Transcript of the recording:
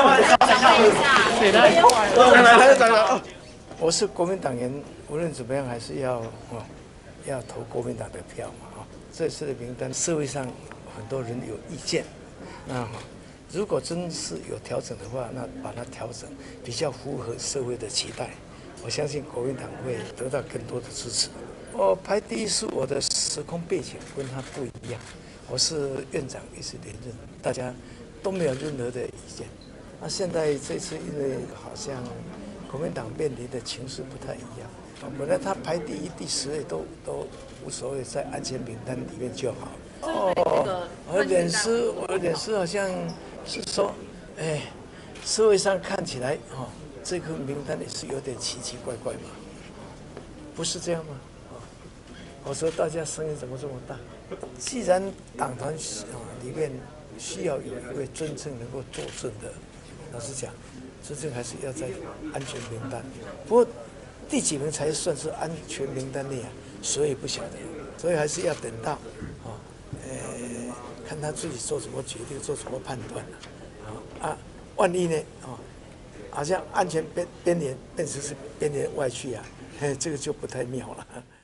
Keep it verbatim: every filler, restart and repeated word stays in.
谁来？来来来来， 我是国民党员，无论怎么样还是要哦，要投国民党的票嘛啊。这次的名单，社会上很多人有意见，那如果真是有调整的话，那把它调整比较符合社会的期待，我相信国民党会得到更多的支持。我排第一是我的时空背景跟他不一样，我是院长一直连任，大家都没有任何的意见。那现在这次因为好像国民党面临的情势不太一样，本来他排第一、第十位都都无所谓，在安全名单里面就好。哦，我的脸书，我的脸书好像是说，哎，社会上看起来哦，这个名单也是有点奇奇怪怪嘛，不是这样吗？我说大家声音怎么这么大？既然党团啊里面需要有一位真正能够作证的，老实讲，真正还是要在安全名单。不过第几名才算是安全名单内啊？所以不晓得，所以还是要等到啊，呃，看他自己做什么决定，做什么判断啊啊，万一呢啊，好像安全边边缘变成是边缘外去啊，嘿，这个就不太妙了。